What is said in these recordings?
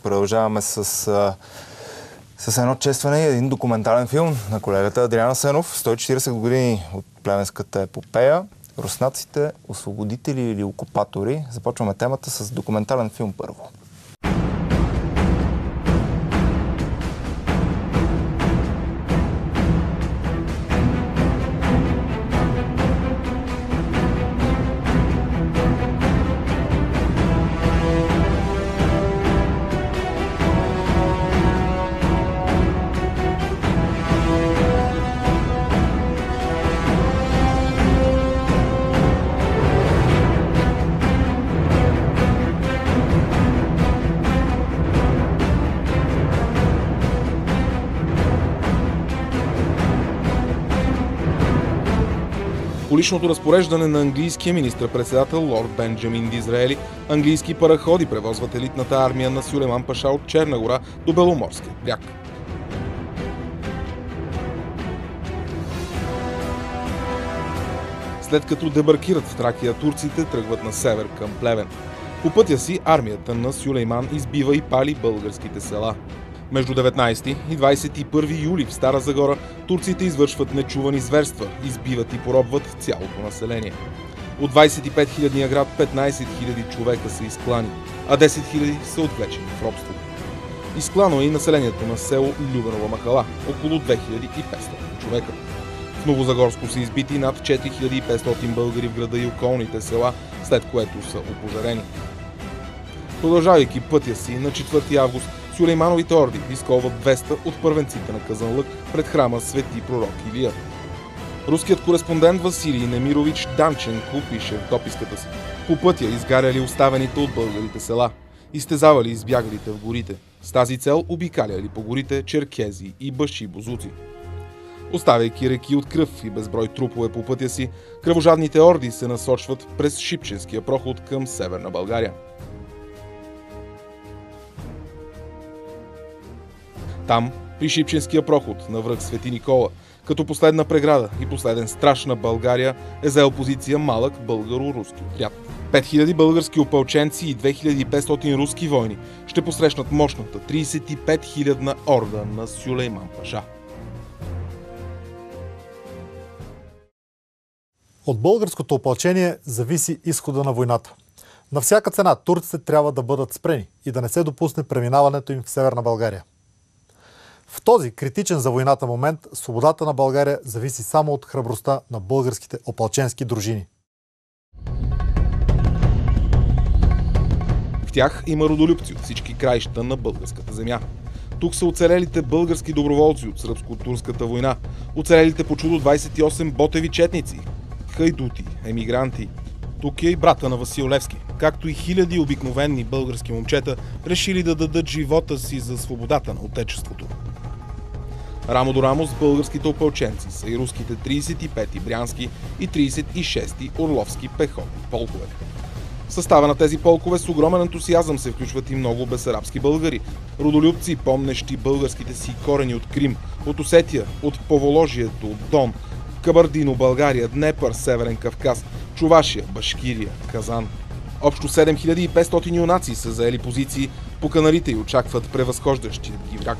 Продължаваме с едно честване и един документален филм на колегата Адриан Асенов. 140 години от плевенската епопея. Руснаците, освободители или окупатори. Започваме темата с документален филм първо. По личното разпореждане на английския министър-председател лорд Бенджамин Дизраели, английски параходи превозват елитната армия на Сюлейман Паша от Черна гора до Беломорския бряг. След като дебаркират в Тракия, турците тръгват на север към Плевен. По пътя си армията на Сюлейман избива и пали българските села. Между 19 и 21 юли в Стара Загора турците извършват нечувани зверства, избиват и поробват цялото население. От 25 000-ния град 15 000 човека са изклани, а 10 000 са отвлечени в робство. Изклано е и населението на село Любенова махала, около 2500 човека. В Новозагорско са избити над 4500 българи в града и околните села, след което са опожарени. Продължавайки пътя си, на 4 август Сюлеймановите орди изколват 200 от първенците на Казанлък пред храма Свети пророк Илия. Руският кореспондент Василий Немирович Данченко пише в дописката си: по пътя изгаряли оставените от българите села, изтезавали избягалите в горите. С тази цел обикаляли по горите черкези и баши-бозуци. Оставяйки реки от кръв и безброй трупове по пътя си, кръвожадните орди се насочват през Шипченския проход към Северна България. Там, при Шипченския проход на връх Свети Никола, като последна преграда и последен страж на България, е заел позиция малък българо-руски отряд. 5000 български опълченци и 2500 руски войни ще посрещнат мощната 35-хилядна орда на Сюлейман Паша. От българското опълчение зависи изхода на войната. На всяка цена турците трябва да бъдат спрени и да не се допусне преминаването им в Северна България. В този критичен за войната момент свободата на България зависи само от храбростта на българските опълченски дружини. В тях има родолюбци от всички краища на българската земя. Тук са оцелелите български доброволци от сръбско-турската война, оцелелите по чудо 28 ботеви четници, хайдути, емигранти. Тук е и брата на Васил Левски, както и хиляди обикновени български момчета, решили да дадат живота си за свободата на отечеството. Рамо до рамо с българските опълченци са и руските 35-ти брянски и 36-ти орловски пехотни полкове. В състава на тези полкове с огромен ентусиазъм се включват и много бесарабски българи, родолюбци, помнещи българските си корени от Крим, от Осетия, от Поволожието, от Дон, Кабардино, България, Днепър, Северен Кавказ, Чувашия, Башкирия, Казан. Общо 7500 юнаци са заели позиции по канарите и очакват превъзхождащия ги враг.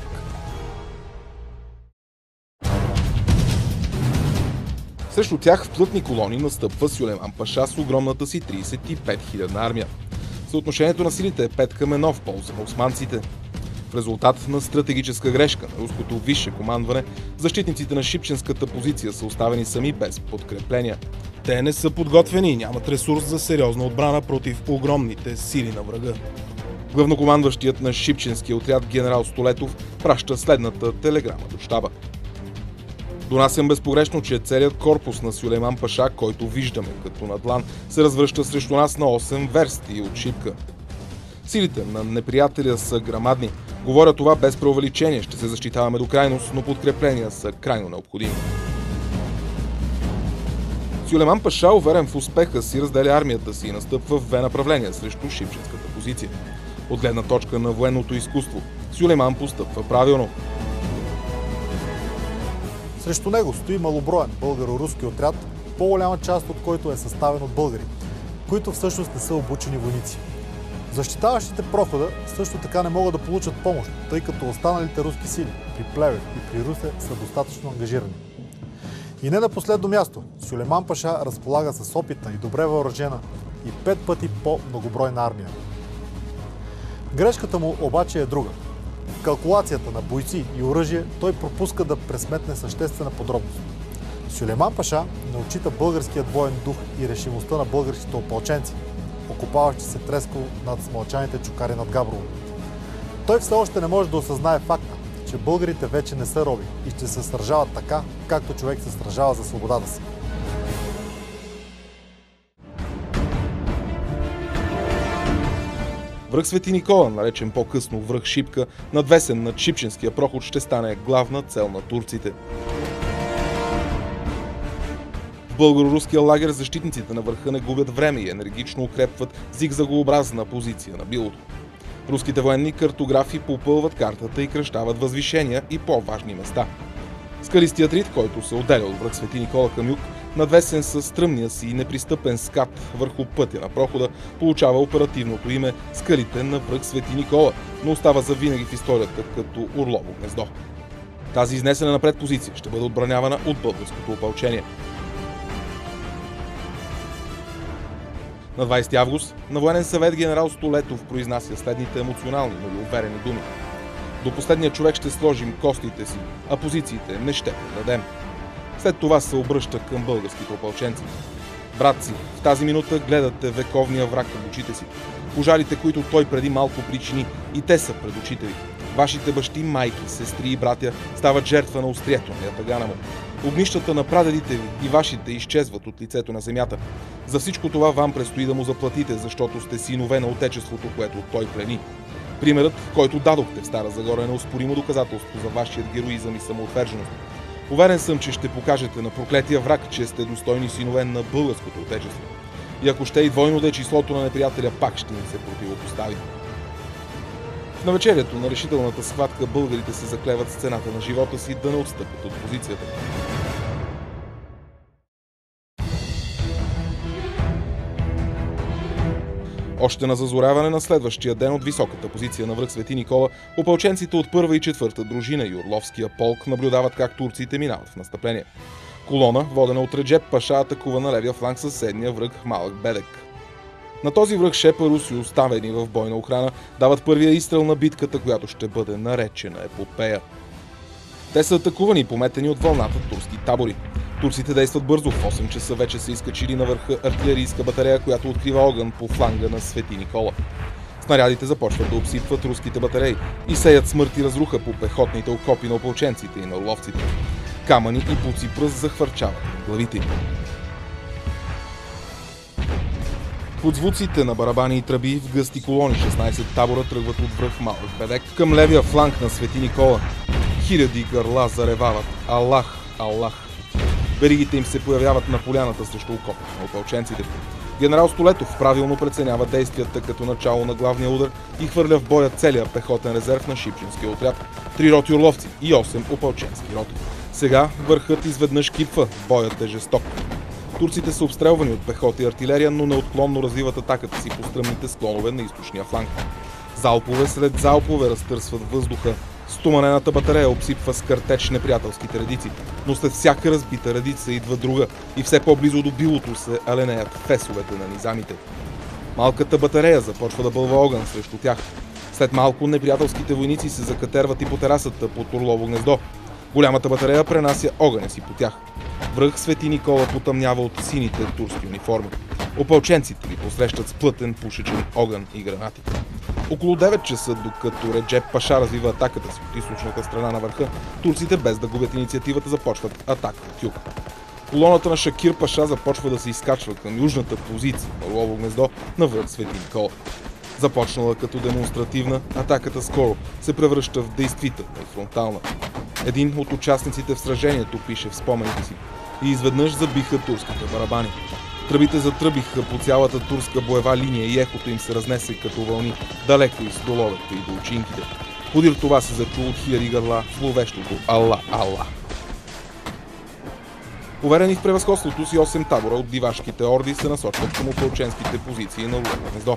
Срещу тях в плътни колони настъпва Сюлейман Паша с огромната си 35-хилядна армия. Съотношението на силите е 5 към 1 в полза на османците. В резултат на стратегическа грешка на руското висше командване, защитниците на Шипченската позиция са оставени сами без подкрепления. Те не са подготвени и нямат ресурс за сериозна отбрана против огромните сили на врага. Главнокомандващият на Шипченския отряд генерал Столетов праща следната телеграма до щаба: донасям безпогрешно, че целият корпус на Сюлейман Паша, който виждаме като на длан, се развръща срещу нас на 8 версти от Шипка. Силите на неприятеля са грамадни. Говоря това без преувеличение, ще се защитаваме до крайност, но подкрепления са крайно необходими. Сюлейман Паша, уверен в успеха си, разделя армията си и настъпва в две направления срещу Шипченската позиция. От гледна точка на военното изкуство, Сюлейман постъпва правилно. Срещу него стои малоброен българо-руски отряд, по-голяма част от който е съставен от българи, които всъщност не са обучени войници. Защитаващите прохода също така не могат да получат помощ, тъй като останалите руски сили при Плевен и при Русе са достатъчно ангажирани. И не на последно място, Сюлейман Паша разполага с опитна и добре въоръжена и 5 пъти по-многобройна армия. Грешката му обаче е друга. В калкулацията на бойци и оръжие той пропуска да пресметне съществена подробност. Сюлейман Паша не отчита българският боен дух и решимостта на българските опълченци, окопаващи се трескаво над смълчаните чукари над Габрово. Той все още не може да осъзнае факта, че българите вече не са роби и ще се сражават така, както човек се сражава за свободата си. Връх Свети Никола, наречен по-късно връх Шипка, надвесен над Шипченския проход, ще стане главна цел на турците. В българо-руския лагер защитниците на върха не губят време и енергично укрепват зигзагообразна позиция на билото. Руските военни картографи попълват картата и кръщават възвишения и по-важни места. Скалистият рид, който се отделя от връх Свети Никола към юг, надвесен със стръмния си и непристъпен скат върху пътя на прохода, получава оперативното име Скалите на връх Свети Никола, но остава завинаги в историята като Орлово гнездо. Тази изнесена напред позиция ще бъде отбранявана от българското опълчение. На 20 август на военен съвет генерал Столетов произнася следните емоционални, но и уверени думи. До последния човек ще сложим костите си, а позициите не ще предадем. След това се обръща към българските опълченци. Братци, в тази минута гледате вековния враг към очите си. Пожарите, които той преди малко причини, и те са пред очите ви. Вашите бащи, майки, сестри и братя стават жертва на острието на ятагана му. Огнищата на прадедите ви и вашите изчезват от лицето на земята. За всичко това вам предстои да му заплатите, защото сте синове на отечеството, което той плени. Примерът, който дадохте в Стара Загора, е неоспоримо доказателство за вашият героизъм и самоотверженост. Уверен съм, че ще покажете на проклетия враг, че сте достойни синове на българското отечество. И ако ще и двойно да е числото на неприятеля, пак ще ни се противопостави. В навечерието на решителната схватка българите се заклеват с цената на живота си да не отстъпят от позицията. Още на зазоряване на следващия ден от високата позиция на връх Свети Никола, опълченците от 1-а и 4-та дружина и Орловския полк наблюдават как турците минават в настъпление. Колона, водена от Реджеп Паша, атакува на левия фланг съседния връх Малък Бедек. На този връх Шепа руси, оставени в бойна охрана, дават първия изстрел на битката, която ще бъде наречена епопея. Те са атакувани и пометени от вълната турски табори. Турците действат бързо. В 8 часа вече са изкачили на върха артилерийска батарея, която открива огън по фланга на Свети Никола. Снарядите започват да обсипват руските батареи и сеят смърт и разруха по пехотните окопи на опълченците и на орловците. Камъни и буци пръст захвърчават главите им. Под звуците на барабани и тръби в гъсти колони 16 табора тръгват от връх Малък Бедек към левия фланг на Свети Никола. Хиляди гърла заревават Аллах, Аллах. Веригите им се появяват на поляната срещу окопите на опълченците. Генерал Столетов правилно преценява действията като начало на главния удар и хвърля в боя целия пехотен резерв на Шипченския отряд, 3 роти орловци и 8 опълченски роти. Сега върхът изведнъж кипва, боят е жесток. Турците са обстрелвани от пехота и артилерия, но неотклонно развиват атаката си по стръмните склонове на източния фланг. Залпове след залпове разтърсват въздуха. Стоманената батарея обсипва с картеч неприятелските редици, но след всяка разбита редица идва друга и все по-близо до билото се аленеят фесовете на низамите. Малката батарея започва да бълва огън срещу тях. След малко неприятелските войници се закатерват и по терасата под Орлово гнездо. Голямата батарея пренася огъня си по тях. Връх Свети Никола потъмнява от сините турски униформи. Опълченците ги посрещат с плътен пушечен огън и гранати. Около 9 часа, докато Реджеп Паша развива атаката си от източната страна на върха, турците без да губят инициативата започват атака от юг. Колоната на Шакир Паша започва да се изкачва към южната позиция на Орлово гнездо на връх Свети Никола. Започнала като демонстративна, атаката скоро се превръща в действителна и фронтална. Един от участниците в сражението пише в спомените си: и изведнъж забиха турските барабани. Тръбите затръбиха по цялата турска боева линия и ехото им се разнесе като вълни, далеко из доловете и до учинките. Подир това се зачу от хиляди гърла зловещото Алла, Алла. Уверени в превъзходството си, 8 табора от дивашките орди се насочват към опълченските позиции на Орлово гнездо.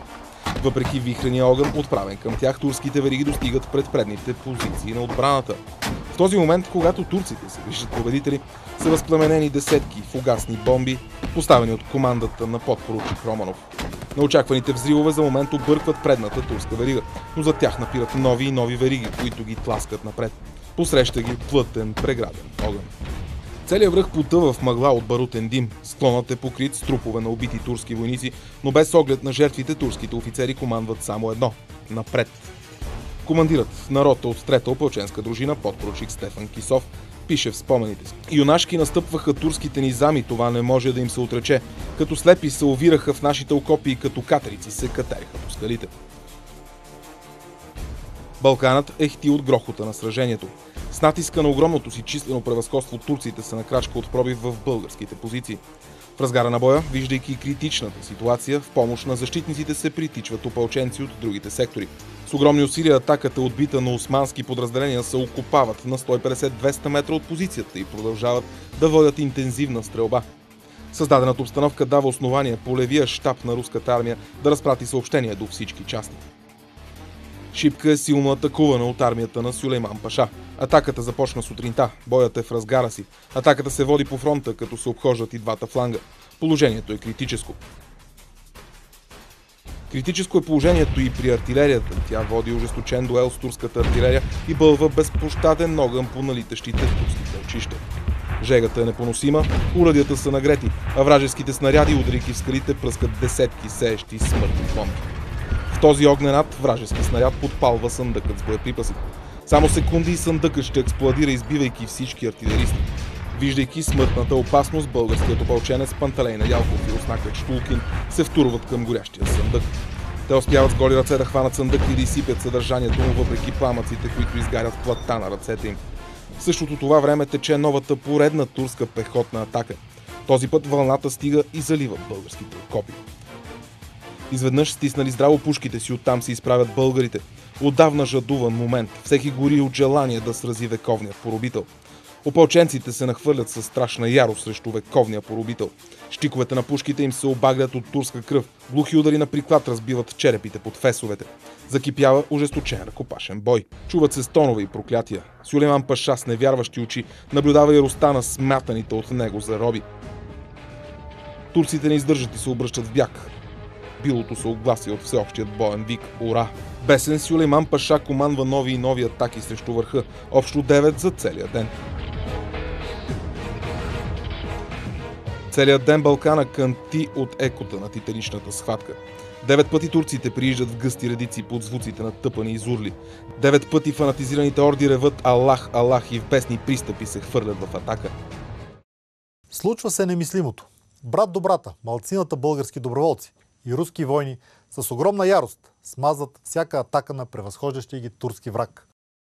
Въпреки вихрения огън, отправен към тях, турските вериги достигат пред предните позиции на отбраната. В този момент, когато турците се виждат победители, са възпламенени десетки фугасни бомби, поставени от командата на подпоручик Романов. На очакваните взривове за момент объркват предната турска верига, но за тях напират нови и нови вериги, които ги тласкат напред. Посреща ги плътен преграден огън. Целият връх потъва в мъгла от барутен дим. Склонът е покрит с трупове на убити турски войници, но без оглед на жертвите турските офицери командват само едно – напред. Командирът на рота от 3-та опълченска дружина, подпоручик Стефан Кисов, пише в спомените си: "Юнашки настъпваха турските низами, това не може да им се отрече. Като слепи се увираха в нашите окопи и като катерици се катериха по скалите." Балканът ехти от грохота на сражението. С натиска на огромното си числено превъзходство турците са на крачка от пробив в българските позиции. В разгара на боя, виждайки критичната ситуация, в помощ на защитниците се притичват опълченци от другите сектори. С огромни усилия атаката, отбита на османски подразделения, се окопават на 150-200 метра от позицията и продължават да водят интензивна стрелба. Създадената обстановка дава основание полевия щаб на руската армия да разпрати съобщение до всички части. Шипка е силно атакувана от армията на Сюлейман Паша. Атаката започна сутринта, боят е в разгара си. Атаката се води по фронта, като се обхождат и двата фланга. Положението е критическо. Критическо е положението и при артилерията. Тя води ожесточен дуел с турската артилерия и бълва безпощаден огън по налитащите турските очища. Жегата е непоносима, урадията са нагрети, а вражеските снаряди, ударики в скалите, пръскат десетки сеещи смъртни бомби. В този огнен ад вражески снаряд подпалва съндъкът с боеприпаси. Само секунди и съндъкът ще експлодира, избивайки всички артилеристи. Виждайки смъртната опасност, българският опълченец Панталей Недялков и руснакът Штулкин се втурват към горящия съндък. Те успяват с голи ръце да хванат съндък и да изсипят съдържанието му, въпреки пламъците, които изгарят в плътта на ръцете им. В същото това време тече новата поредна турска пехотна атака. Този път вълната стига и залива българските окопи. Изведнъж стиснали здраво пушките си, оттам се изправят българите. Отдавна жадуван момент. Всеки гори от желание да срази вековния поробител. Опълченците се нахвърлят със страшна ярост срещу вековния поробител. Щиковете на пушките им се обагрят от турска кръв. Глухи удари на приклад разбиват черепите под фесовете. Закипява ожесточен ръкопашен бой. Чуват се стонове и проклятия. Сюлейман Паша с невярващи очи наблюдава яростта на смятаните от него зароби. Турците не издържат и се обръщат в бяг. Билото се огласи от всеобщият боен вик "Ура!". Бесен, Сюлейман Паша командва нови и нови атаки срещу върха, общо 9 за целия ден. Целият ден Балкана кънти от екота на титаничната схватка. 9 пъти турците прииждат в гъсти редици под звуците на тъпани изурли. 9 пъти фанатизираните орди реват "Аллах, Аллах" и в бесни пристъпи се хвърлят в атака. Случва се немислимото. Брат до брата, малцината български доброволци и руски войни с огромна ярост смазват всяка атака на превъзхождащия ги турски враг.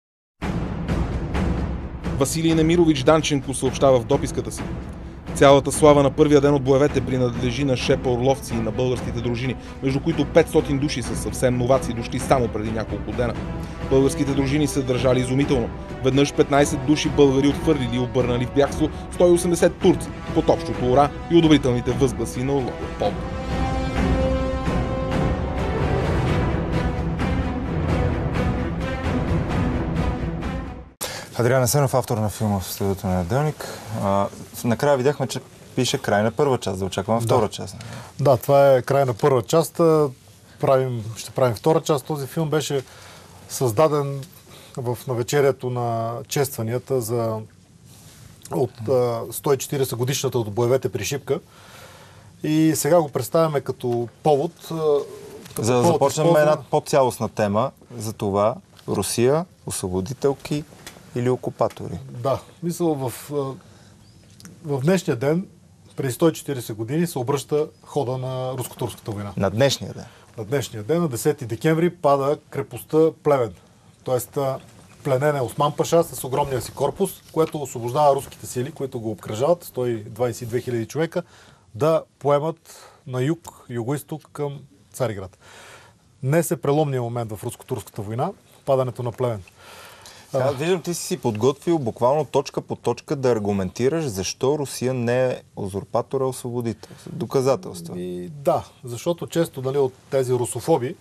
Василий Немирович Данченко съобщава в дописката си: "Цялата слава на първия ден от боевете принадлежи на шепа орловци и на българските дружини, между които 500 души са съвсем новаци, дошли само преди няколко дена. Българските дружини се държали изумително. Веднъж 15 души българи отхвърлили и обърнали в бягство 180 турци под общото ура и одобрителните възгласи на Орловия полк." Адриан Асенов, автор на филма в студиото на Неделник. Накрая видяхме, че пише край на първа част, да очакваме втора част. Да, това е край на първа част. Ще правим втора част. Този филм беше създаден в навечерието на честванията от 140 годишната от боевете при Шипка. И сега го представяме като повод. За да започнем една по-цялостна тема за това: Русия, освободителки или окупатори. Да, мисля, в днешния ден, преди 140 години, се обръща хода на руско-турската война. На днешния ден? На днешния ден, на 10 декември, пада крепостта Плевен. Тоест, пленен е Осман Паша с огромния си корпус, което освобождава руските сили, които го обкръжават, 122 000 човека, да поемат на юг, юго-исток към Цариград. Днес е преломният момент в руско-турската война, падането на Плевен. Сега, виждам, ти си подготвил буквално точка по точка да аргументираш защо Русия не е узурпатор, а освободител. Доказателства. Да, защото често от тези русофоби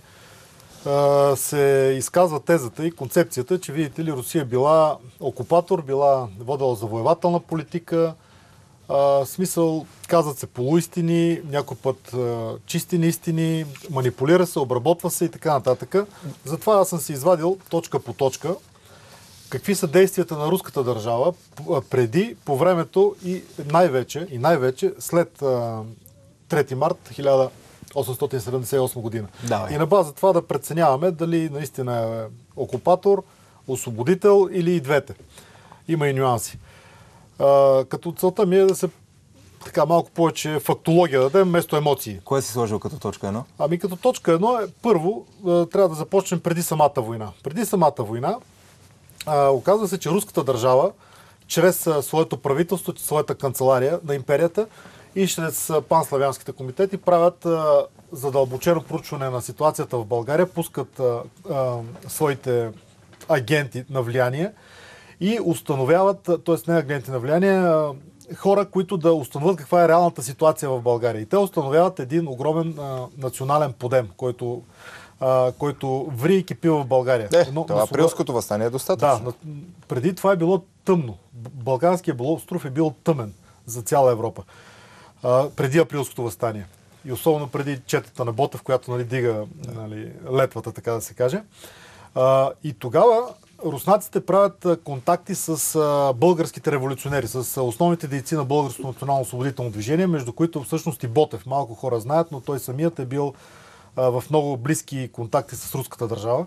се изказва тезата и концепцията, че видите ли Русия била окупатор, била водила завоевателна политика, смисъл, казват се полуистини, някой път чисти неистини, манипулира се, обработва се и така нататък. Затова аз съм си извадил точка по точка какви са действията на руската държава преди, по времето и най-вече след 3 март 1878 година. Давай. И на база това да преценяваме дали наистина е окупатор, освободител или и двете. Има и нюанси. Като целта ми е да се така малко повече фактология да дадем вместо емоции. Кое си сложил като точка 1? Ами като точка 1 е първо трябва да започнем преди самата война. Преди самата война оказва се, че руската държава чрез своето правителство, своята канцелария на империята и чрез панславянските комитети правят задълбочено проучване на ситуацията в България, пускат своите агенти на влияние и установяват, т.е. не агенти на влияние, хора, които да установят каква е реалната ситуация в България. И те установяват един огромен национален подем, който ври и кипи в България. Това Априлското въстание е достатъчно. Да, преди това е било тъмно. Балканския полуостров е бил тъмен за цяла Европа. Преди Априлското въстание. И особено преди четата на Ботев, която дига летвата, така да се каже. И тогава руснаците правят контакти с българските революционери, с основните дейци на Българското национално освободително движение, между които всъщност и Ботев. Малко хора знаят, но той самият е бил в много близки контакти с руската държава.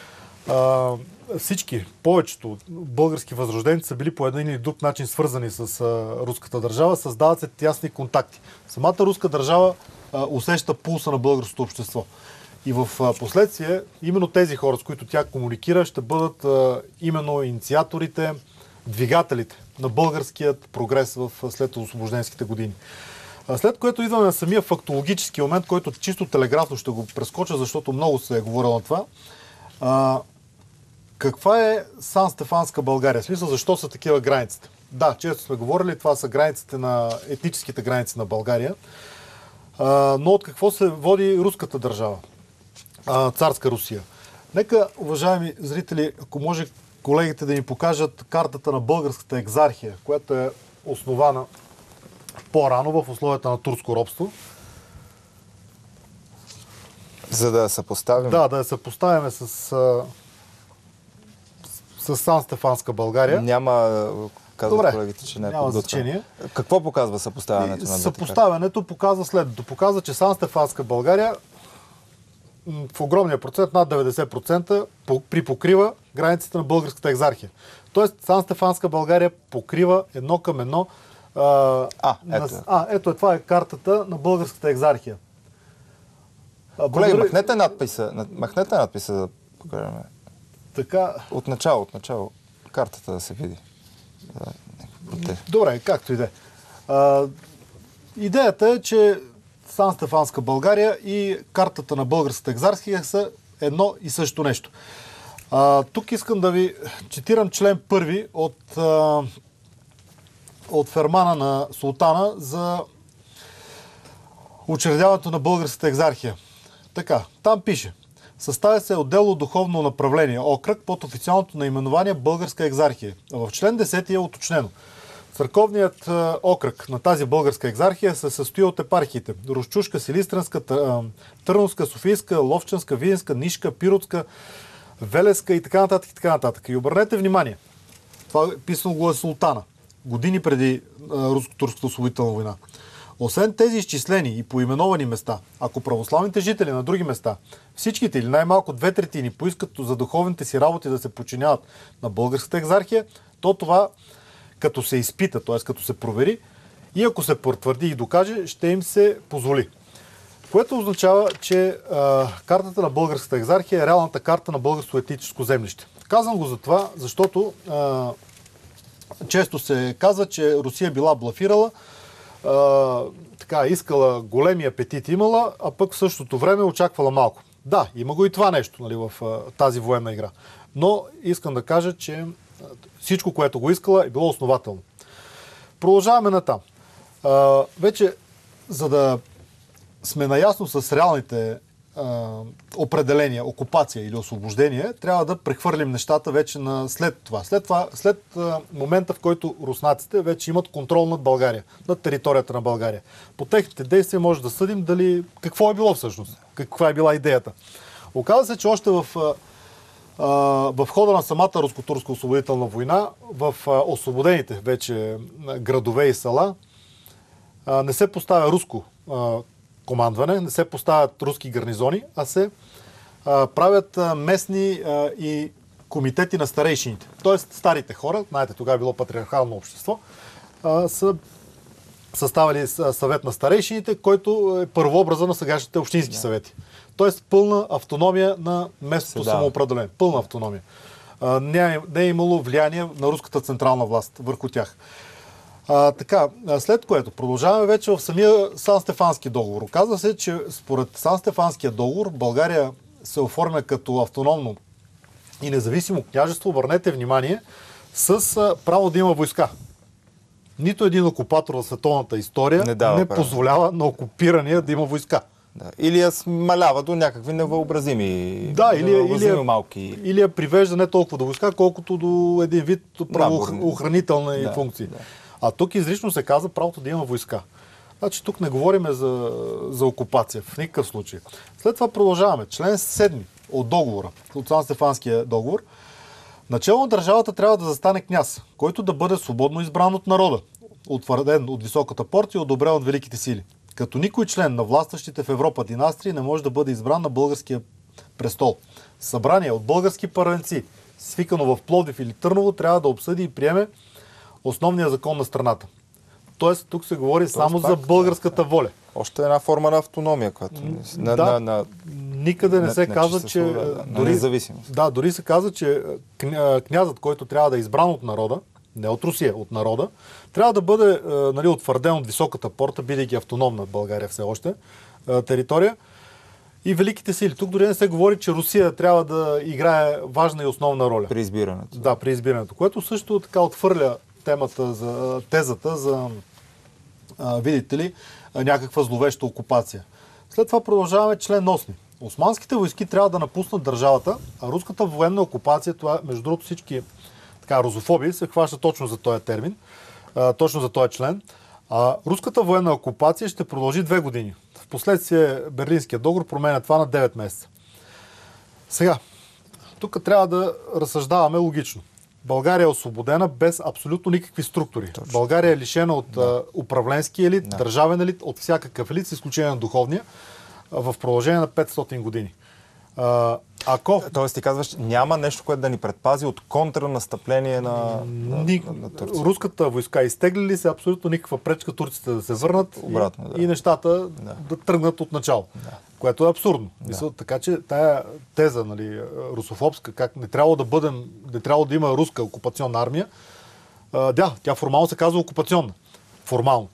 Повечето български възрожденци са били по един или друг начин свързани с руската държава, създават се тясни контакти. Самата руска държава усеща пулса на българското общество. И в последствие, именно тези хора, с които тя комуникира, ще бъдат именно инициаторите, двигателите на българският прогрес в след освобожденските години. След което идваме на самия фактологически момент, който чисто телеграфно ще го прескоча, защото много се е говорило на това. Каква е Сан-Стефанска България? В смисъл, защо са такива границите? Да, често сме говорили, това са границите етническите граници на България. Но от какво се води руската държава? Царска Русия. Нека, уважаеми зрители, ако може колегите да ни покажат картата на българската екзархия, която е основана по-рано в условията на турско робство. За да я съпоставим? Да я съпоставяме с Сан-Стефанска България. Няма, казват колегите, че не е няма значение. Какво показва съпоставянето на двете? Съпоставянето показва следното. Показва, че Сан-Стефанска България в огромния процент, над 90%, припокрива границите на българската екзархия. Тоест, Сан-Стефанска България покрива едно към едно. Ето това е картата на българската екзархия. Колеги, махнете надписа да покажем. Така... От начало. Картата да се види. Добре, както и да е. Идеята е, че Сан-Стефанска България и картата на българската екзархия са едно и също нещо. Тук искам да ви цитирам член 1 от фермана на султана за учредяването на българската екзархия. Така, там пише: съставя се отделно духовно направление, окръг, под официалното наименование Българска екзархия. В член 10 е уточнено. Църковният окръг на тази българска екзархия се състои от епархиите: Русчушка, Силистренска, Търновска, Софийска, Ловчанска, Видинска, Нишка, Пиротска, Велеска и така нататък. И така нататък. И обърнете внимание, това писано го е султана, години преди руско-турската освободителна война. Освен тези изчислени и поименовани места, ако православните жители на други места, всичките или най-малко 2/3 поискат за духовните си работи да се подчиняват на българската екзархия, то това като се изпита, т.е. като се провери и ако се потвърди и докаже, ще им се позволи. Което означава, че картата на българската екзархия е реалната карта на българското етническо землище. Казвам го за това, защото често се казва, че Русия била блафирала, искала големи апетити имала, а пък в същото време очаквала малко. Да, има го и това нещо в тази военна игра. Но искам да кажа, че всичко, което го искала, е било основателно. Продължаваме натам. Вече, за да сме наясно с реалните определения, окупация или освобождение, трябва да прехвърлим нещата вече на след това. След момента, в който руснаците вече имат контрол над България, над територията на България. По техните действия може да съдим дали какво е било всъщност, каква е била идеята. Оказва се, че още в хода на самата руско-турска освободителна война, в освободените вече градове и села, не се поставя руско командване, не се поставят руски гарнизони, а се правят местни и комитети на старейшините. Тоест старите хора, знаете, тогава е било патриархално общество, са съставили съвет на старейшините, който е първообраза на сегашните общински съвети. Тоест пълна автономия на местното самоопределение. Пълна автономия. Не е имало влияние на руската централна власт върху тях. Така, след което продължаваме вече в самия Сан-Стефански договор. Оказва се, че според Сан-Стефанския договор България се оформя като автономно и независимо княжество, обърнете внимание, с право да има войска. Нито един окупатор в световната история не позволява на окупирания да има войска. Да. Или я смалява до някакви невъобразими, малки. Или я привежда не толкова до войска, колкото до един вид правоохранителни функции. Да. А тук изрично се казва правото да има войска. Значи тук не говорим за окупация в никакъв случай. След това продължаваме. Член 7 от договора, от Сан-Стефанския договор. Начело на държавата трябва да застане княз, който да бъде свободно избран от народа, утвърден от високата порта и одобрен от великите сили. Като никой член на властващите в Европа династии не може да бъде избран на българския престол. Събрание от български първенци, свикано в Пловдив или Търново, трябва да обсъди и приеме основния закон на страната. Тоест, тук се говори само за българската воля. Още една форма на автономия, която никъде не се казва, че независимост. Да, дори се казва, че князът, който трябва да е избран от народа, не от Русия, от народа, трябва да бъде утвърден от високата порта, бидейки автономна България все още територия, и великите сили. Тук дори не се говори, че Русия трябва да играе важна и основна роля. При избирането. Да, при избирането, което също така отхвърля тезата за, видите ли, някаква зловеща окупация. След това продължаваме член 8. Османските войски трябва да напуснат държавата, а руската военна окупация, това между другото всички русофоби се хваща точно за този термин, точно за този член. Руската военна окупация ще продължи 2 години. Впоследствие Берлинския договор променя това на 9 месеца. Сега, тук трябва да разсъждаваме логично. България е освободена без абсолютно никакви структури. Точно. България е лишена от управленски елит, държавен елит, от всякакъв елит, с изключение на духовния, в продължение на 500 години. Тоест ти казваш, няма нещо, което да ни предпази от контранастъпление на Турция. Руската войска изтеглили се, абсолютно никаква пречка турците да се върнат и нещата да тръгнат от начало. Да. Което е абсурдно. Така че тая теза, русофобска, как не трябва да има руска окупационна армия, тя формално се казва окупационна. Формално.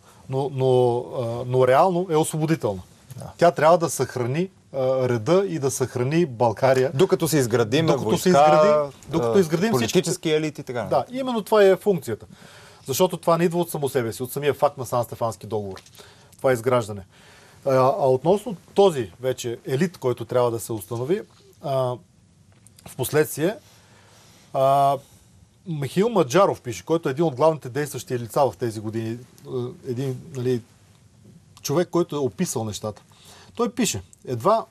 Но реално е освободителна. Да. Тя трябва да съхрани реда и да съхрани България. Докато се изградим войска, политически елит и така. Да, именно това е функцията. Защото това не идва от само себе си, от самия факт на Сан-Стефански договор. Това е изграждане. А относно този вече елит, който трябва да се установи, в последствие Михаил Маджаров пише, който е един от главните действащи лица в тези години. Един човек, който е описал нещата. Той пише, едва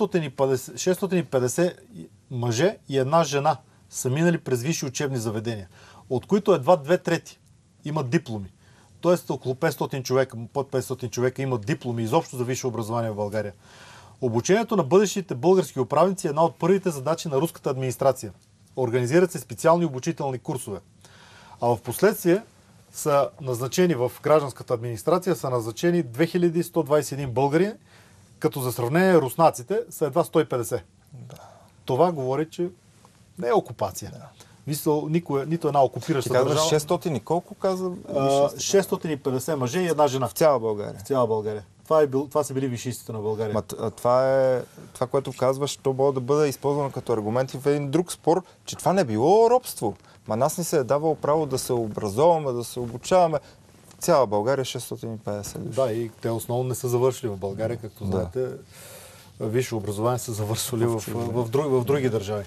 650 мъже и една жена са минали през висши учебни заведения, от които едва 2/3 имат дипломи. Тоест около 500 човека, под 500 човека имат дипломи изобщо за висше образование в България. Обучението на бъдещите български управници е една от първите задачи на руската администрация. Организират се специални обучителни курсове. А в последствие са назначени в гражданската администрация 2121 българи, като за сравнение руснаците са едва 150. Да. Това говори, че не е окупация. Да. Нито една окупираща държава. Ти казваш 600 и колко каза? 650 мъже и една жена. В цяла България? В цяла България. това са били висшистите на България. Това, което казваш, то може да бъде използвано като аргумент и в един друг спор, че това не било робство. Нас ни се е давало право да се образоваме, да се обучаваме. Цяла България 650 души. Да, и те основно не са завършили в България, както знаете. Висше образование са завършили в други държави.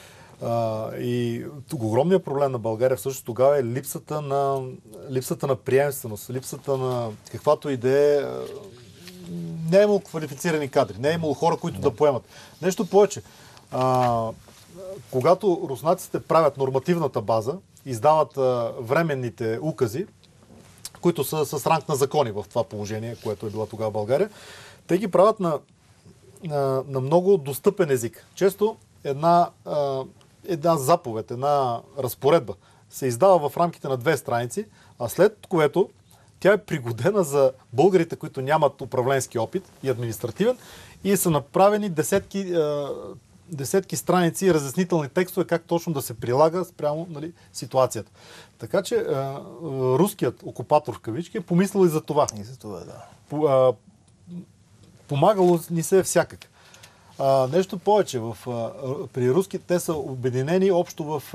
И огромният проблем на България всъщност тогава е липсата на приемственост, липсата на каквато идея. Не е имало квалифицирани кадри, не е имало хора, които да поемат. Нещо повече. Когато руснаците правят нормативната база, издават временните укази, които са с ранг на закони в това положение, което е била тогава България, те ги правят на много достъпен език. Често една заповед, една разпоредба се издава в рамките на 2 страници, а след което тя е пригодена за българите, които нямат управленски опит и административен, и са направени десетки страници и разяснителни текстове как точно да се прилага спрямо ситуацията. Така че руският окупатор в кавички е помислил и за това. И за това, да. Помагало ни се всякак. Нещо повече. При руските те са обединени общо в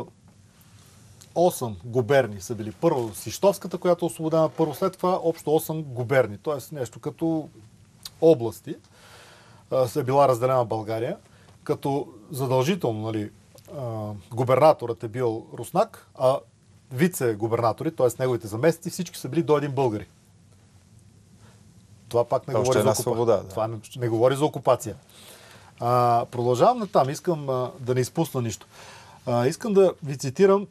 8 губерни са били. Първо Сищовската, която е освободена първо, след това общо 8 губерни. Тоест нещо като области се била разделена България, като задължително губернаторът е бил руснак, а вице-губернатори, т.е. неговите заместници, всички са били до един българи. Това пак не говори за окупация. Това не говори за окупация. Продължавам натам. Искам да не изпусна нищо. Искам да ви цитирам,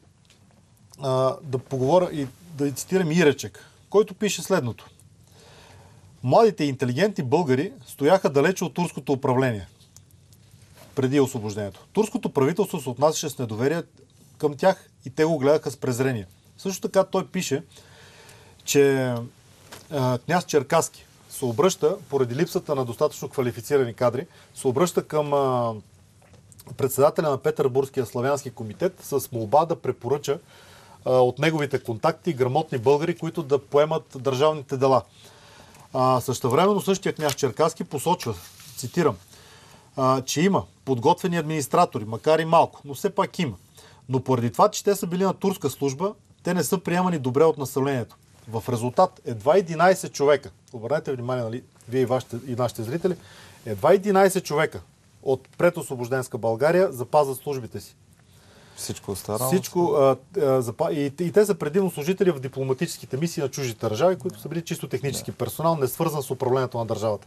да поговоря и да ви цитирам Иречек, който пише следното. Младите и интелигентни българи стояха далече от турското управление преди освобождението. Турското правителство се отнасяше с недоверие към тях и те го гледаха с презрение. Също така той пише, че княз Черкаски се обръща, поради липсата на достатъчно квалифицирани кадри, се обръща към председателя на Петербургския славянски комитет с молба да препоръча от неговите контакти грамотни българи, които да поемат държавните дела. Същевременно същия княз Черкаски посочва, цитирам, че има подготвени администратори, макар и малко, но все пак има. Но поради това, че те са били на турска служба, те не са приемани добре от населението. В резултат едва 11 човека, обърнете внимание, вие и нашите зрители, едва 11 човека от предосвобожденска България запазват службите си. Всичко останало? И те са предимно служители в дипломатическите мисии на чуждите държави, които са били чисто технически персонал, не свързан с управлението на държавата.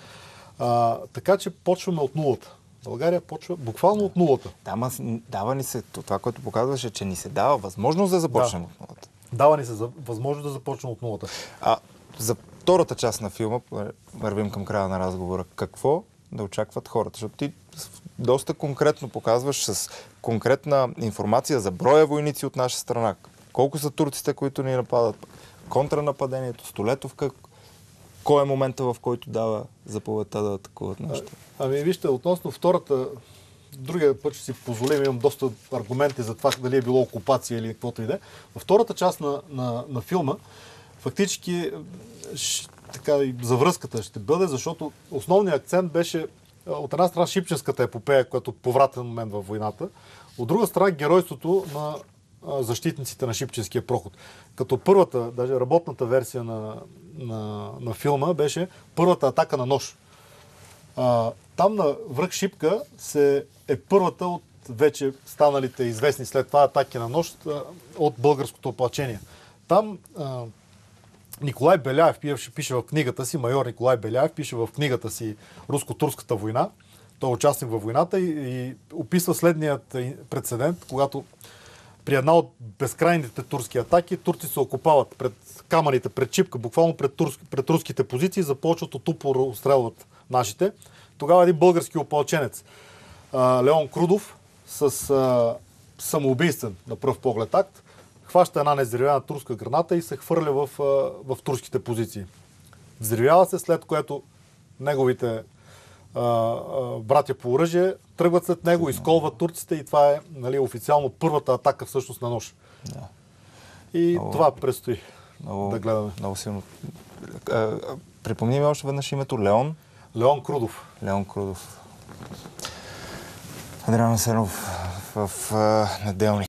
Така че почваме от нулата. България почва буквално от нулата. Дава ни се, това, което показваше, че ни се дава възможност да започнем от нулата. Дава ни се възможност да започнем от нулата. За втората част на филма, вървим към края на разговора, какво да очакват хората? Защото ти доста конкретно показваш с конкретна информация за броя войници от наша страна. Колко са турците, които ни нападат? Контранападението, Столетовка. Кой е момента, в който дава заповедта да атакуват нашите? Вижте, относно втората, другия път ще си позволим, имам доста аргументи за това дали е било окупация или каквото и да е. Във втората част на филма, фактически за връзката ще бъде, защото основният акцент беше от една страна Шипченската епопея, която повратен момент във войната, от друга страна геройството на защитниците на Шипченския проход. Като първата, даже работната версия на филма беше първата атака на нож. Там на връх Шипка е първата от вече станалите известни след това атаки на нож от българското опълчение. Там Николай Беляев пише в книгата си, майор Николай Беляев пише в книгата си Руско-турската война. Той е участник във войната и описва следният прецедент, когато при една от безкрайните турски атаки турци се окопават пред камъните, пред Шипка, буквално пред руските позиции, започват от упор отстрелват нашите. Тогава един български опълченец, Леон Крудов, с самоубийствен на пръв поглед акт, хваща една незрявена турска граната и се хвърля в турските позиции. Взривява се, след което неговите братя по оръжие тръгват след него, изколват турците и това е официално първата атака всъщност на нож. Да. И това предстои да гледаме. Много силно Припомни ми още веднъж името Леон. Леон Крудов. Леон Крудов. Адриан Асенов в неделник.